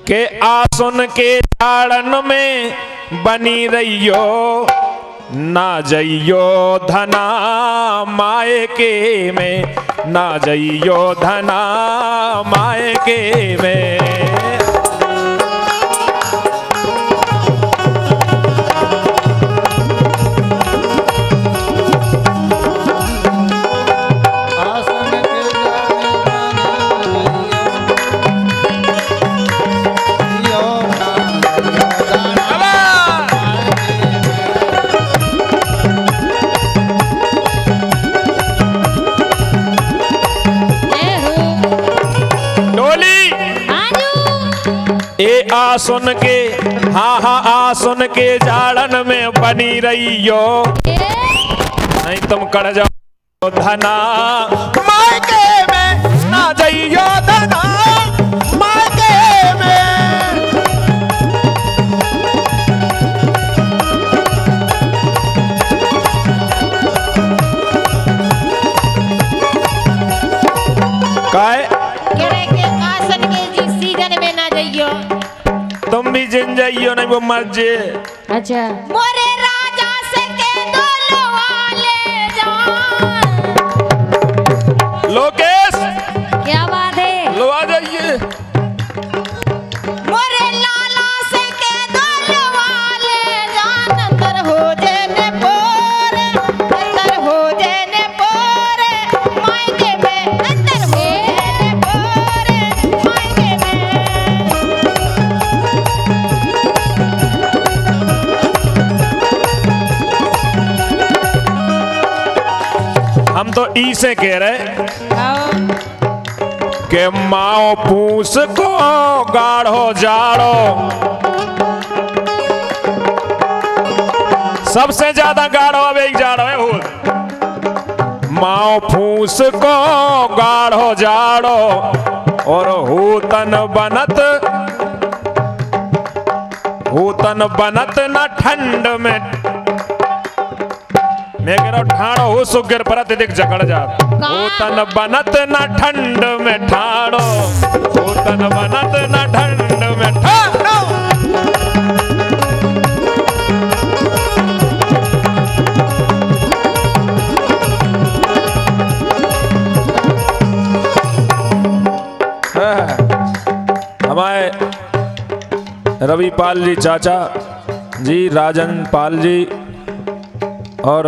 के आसुन के झाड़न में बनी रहियो, ना जइयो धना मायके में, ना जइयो धना मायके में। आसुन के हाँ हाँ आसुन के झाड़न में बनी रहियो, नहीं तुम कर जाओ धना मायके में, ना जइयो धना मायके में। काय आसन के जी सीजन में ना जइयो, तुम भी जिन जाइयो नहीं वो मर जे। अच्छा मोरे राजा से के दो वाले जान। लोकेश क्या बात है, लो आ जाइए। मोरे लाला से के दो वाले जान, अंदर हो जेने पोरे, अंदर हो जेने पोरे मायके में, अंदर हो जेने पोरे मायके में। हम तो ई से कह रहे के माओ पूस को गाढ़ो जाड़ो, सबसे ज्यादा गाढ़ो अब एक जाड़ो है हो। माओ फूस को गाढ़ो जाड़ो और हूतन बनत न ठंड में। मैं कह रहा हूँ ठाड़ो हो सो गिर परत दिख जकड़ जा। हूतन बनत न ठंड में ठाड़ो, हूतन बनत न ठंड में ठाड़ो। हमारे रवि पाल जी चाचा जी, राजन पाल जी और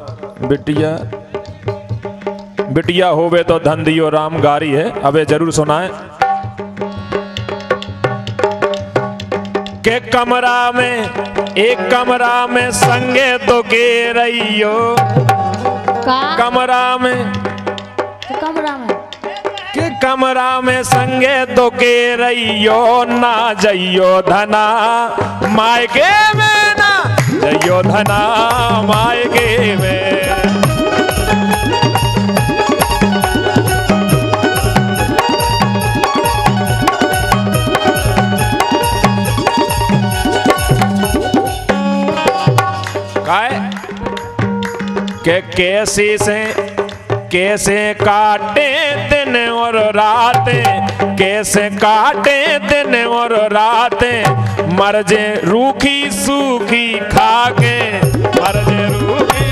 बिटिया होवे तो धन दियो राम गारी है। अबे जरूर सुनाए के कमरा में एक कमरा में संगे तो के रहियो, कमरा में के कमरा में संगे तो के रहियो, ना जइयो धना मायके में, ना जइयो धना मायके में। काय के कैसे काटे दिन और रातें, कैसे काटे दिन और रातें, मर्जे रूखी सूखी खाके, मर्जे रूखी।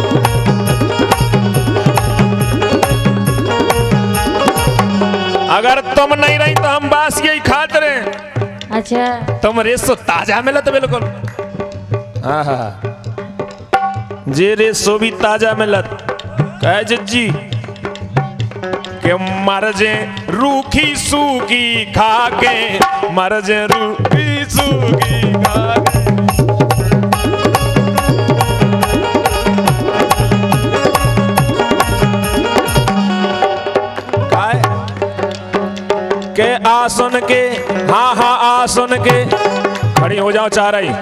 अगर तुम नहीं रही तो हम बास यही खाते रहे। अच्छा तुम रेस तो ताजा मिला तो बिल्कुल, हाँ जे रेसो भी ताजा मिलत। कह जज्जी के मर्जे रूखी सूखी खाके, मर्जे रूखी सूखी खाके। के आसुन के हाँ हाँ आसुन के, खड़ी हो जाओ चाह रही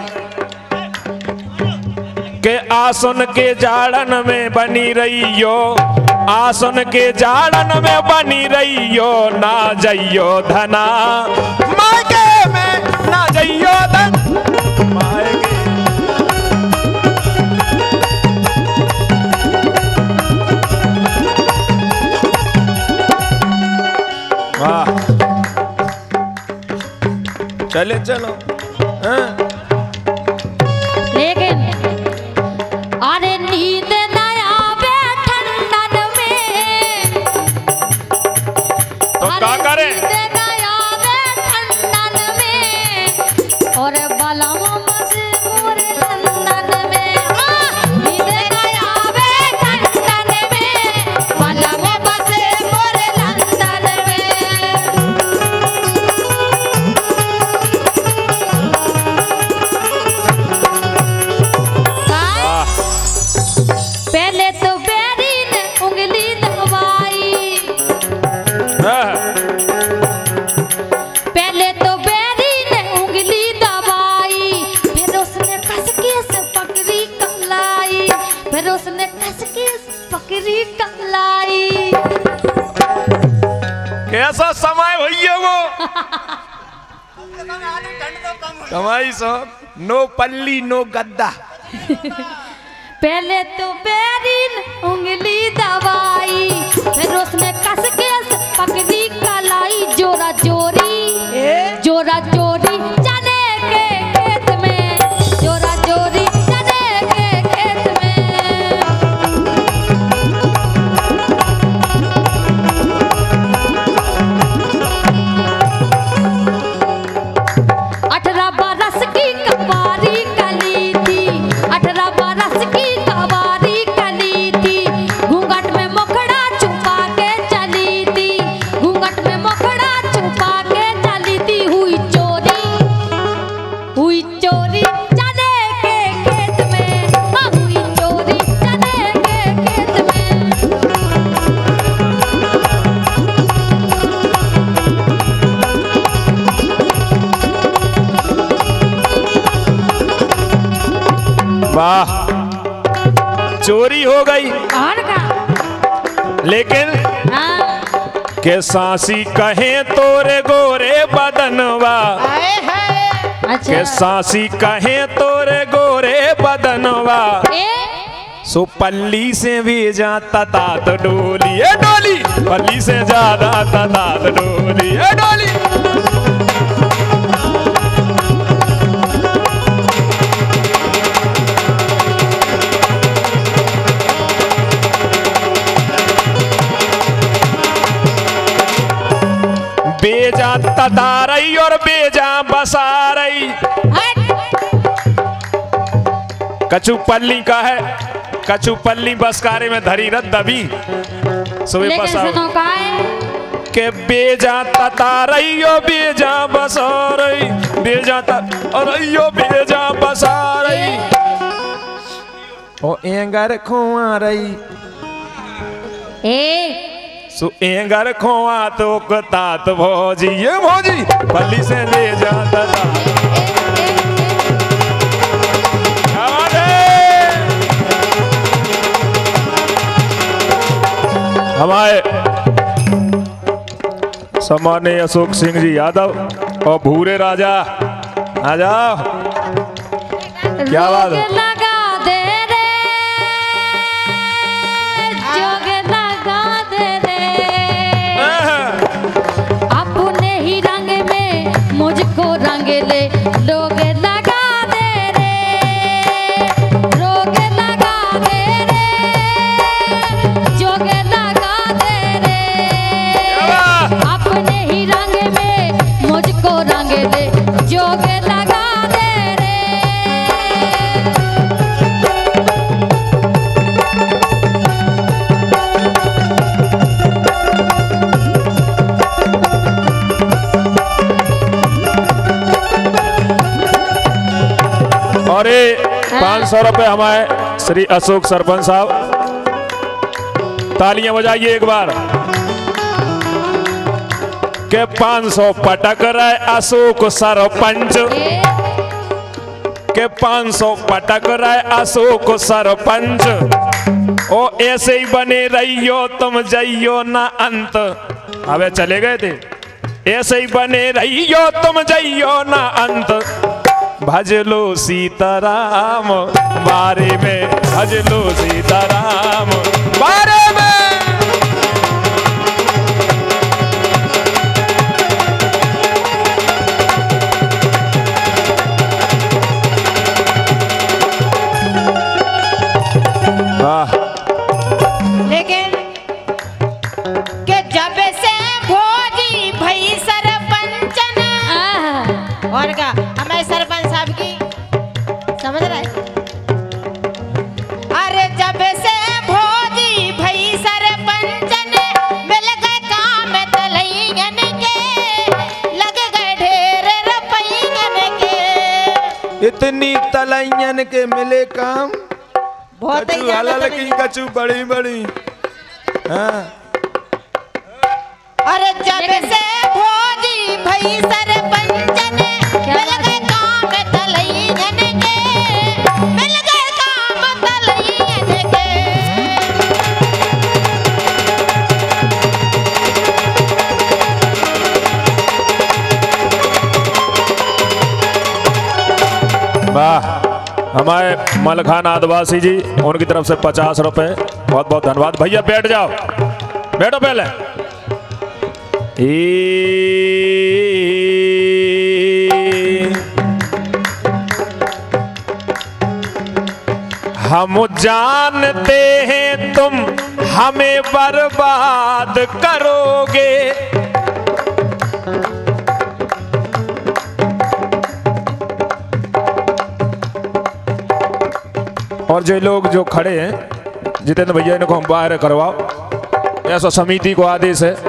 के आसुन के झाड़न में बनी रहियो, आसुन के झाड़न में बनी रहियो, ना जइयो धना मायके में, ना जइयो धन मायके। वाह चले चलो। हाँ? लेकिन अरे नींद न आवे ठंडन में, तो क्या करे? नींद न आवे ठंडन में, और बलम बस मोरे लंदन में। नींद न आवे ठंडन में, बलम बस मोरे लंदन में। पहले तो बेरी ने उंगली दबाई, हाँ। पहले तो बेरी ने उंगली दबाई, फिर उसने कस के से पकड़ी कलाई, फिर उसने कस के से पकड़ी कलाई। कैसा समय भैया वो। कमाई सो नो पल्ली नो गद्दा। पहले तो बेरीन उंगली दबाई, फिर उसने कस के पकड़ी कलाई। जोरा जोरी, जोरा जोरी चने के खेत में, जोरा जोरी चने के खेत में। 18 बरस की कवारी कली थी, 18 बरस की कवारी कली थी, घूंघट में मुखड़ा छुपा के चली थी, घूंघट में मुखड़ा छुपा के चली थी। हुई चोरी चने के खेत में, हुई चोरी चने के खेत में। वाह, चोरी हो गई। और का? लेकिन हाँ। के सांसी कहे तोरे गोरे बदनवा, अच्छा। के सांसी कहे तोरे गोरे बदनवा, ए? सो पल्ली से भी जाता तात डोली। ए डोली पल्ली से ज्यादा तात डोली। ए डोली बेजा तता रही और बेजा बसा रही। कछु पल्ली का है, कछु पल्ली बसकारे में धरी रत दबी सुबह लेकिन बसा सुनो का है? के बेजा तता रही और बेजा बसा रही, बेजा रही बेजा बसा रही। ओ एंगर खुआ रही, ए सु एंगर खोआ तो तात भौजी। ये भौजी पल्ली से ले जाता था। हमारे सम्माननीय अशोक सिंह जी यादव और भूरे राजा आ जाओ। क्या बात है? लगा दे रे, जोग लगा दे रे, अपने ही रंग में मुझको रंग ले। लोग लगा दे रे, रोग लगा दे रे, जोग लगा दे रे, अपने ही रंग में मुझको रंग ले। जोग लगा दे रे। और ये 500 रुपए हमारे श्री अशोक सरपंच साहब, तालियां बजाइए एक बार। के 500 पटक रहे अशोक सरपंच, के 500 पटक रहे अशोक सरपंच। ओ ऐसे ही बने रहियो तुम जइयो ना अंत। अबे चले गए थे। ऐसे ही बने रहियो तुम जइयो ना अंत। भज लो सीताराम बारे में, भज लो सीताराम बारे में। और क्या हमें सरपंच साहब की समझ रहे। अरे जब से भोजी भई सरपंच ने मिल गए काम तलैयन के, लग गए ढेर रुपयन के। इतनी तलैयन के मिले काम, बहुत ही कचू ज्यादा हलल की कचू बड़ी बड़ी। हाँ अरे जब से भोजी भई सरपंच ने मिल गए काम तलैयन के, मिल गए काम तलैयन के। वाह, हमारे मलखान आदिवासी जी, उनकी तरफ से 50 रुपए, बहुत बहुत धन्यवाद। भैया बैठ जाओ, बैठो पहले। हम जानते हैं तुम हमें बर्बाद करोगे, और जो लोग जो खड़े हैं, जितेंद्र भैया इनको हम बाहर करवाओ, ऐसा समिति को आदेश है।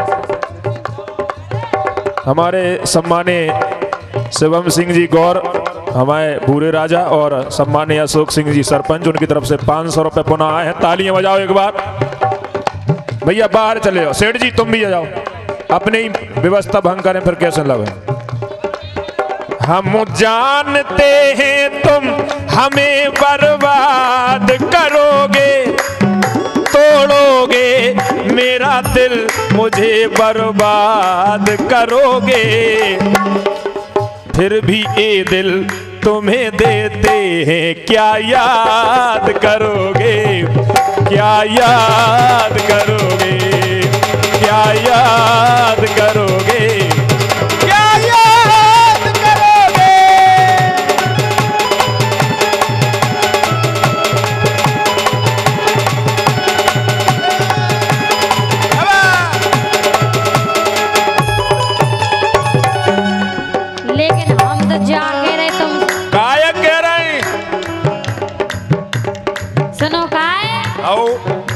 हमारे सम्मानीय शिवम सिंह जी गौर, हमारे भूरे राजा, और सम्मानीय अशोक सिंह जी सरपंच, उनकी तरफ से 500 रुपए पुनः आए हैं। तालियां बजाओ एक बार। भैया बाहर चले जाओ, सेठ जी तुम भी जाओ, अपनी व्यवस्था भंग करें फिर कैसे लगे। हम जानते हैं तुम हमें बर्बाद करोगे, तोड़ोगे मेरा दिल, मुझे बर्बाद करोगे, फिर भी ये दिल तुम्हें देते हैं, क्या याद करोगे, क्या याद करोगे, क्या याद करोगे, क्या याद करोगे। लेकिन हम तो जाके रहे, तुम काय कह रहे हैं? सुनो काय। आओ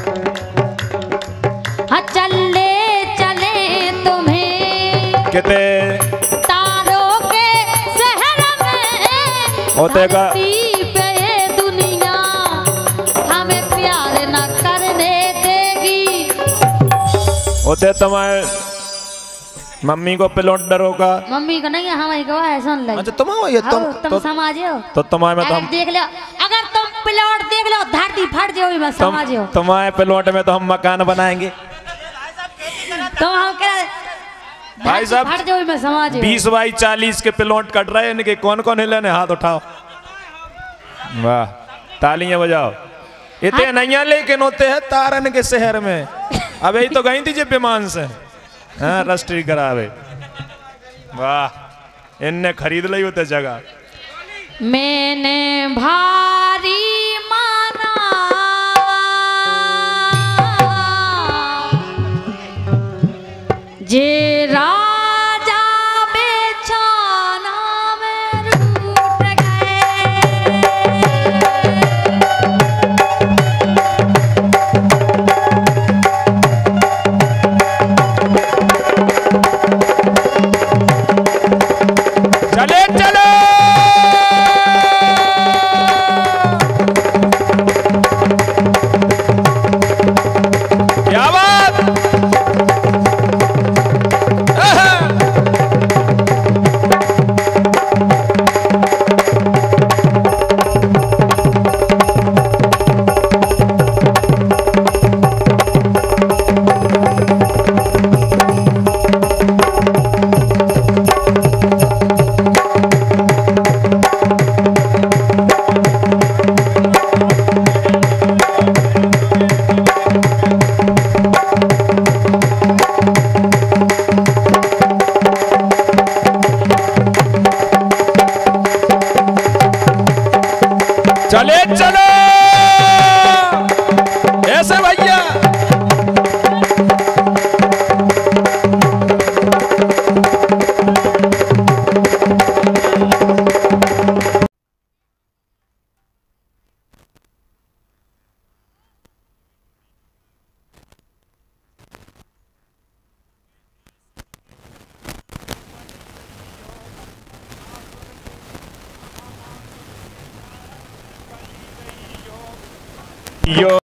हाँ चले चले तुम्हें कहते तारों के शहर में, होते का धरती पे ये दुनिया हमें प्यार न करने देगी। होते तुम्हारे मम्मी को पिलोट डरोगा। मम्मी को नहीं, हमारी को है, सुन ले। अच्छा तुम हो ये तुम समाजे हो तो तुम्हारे में तो हम देख लो, अगर तुम प्लॉट देख लो धरती फट जाओगी, मैं समाजे हो। तुम्हारे पिलोट में तो हम मकान बनाएंगे। तुम हम क्या भाई साहब, फट जाओगी, मैं समाजे हो। 20 बाई 40 के पिलोट कट रहे हैं, इनके कौन कौन हिले ने हाथ उठाओ। वाह, तालियां बजाओ। इतने नैया लेकिन होते हैं तारन के शहर में। अब यही तो गई थी जे विमान से, हाँ रजिस्ट्री करावे। वाह, इनने खरीद ली होते जगह। मैंने भारी माना जे राजा बेचाना में रूठ गए। चले चलो, क्या बात। चले चलो ऐसे भैया। रहियो।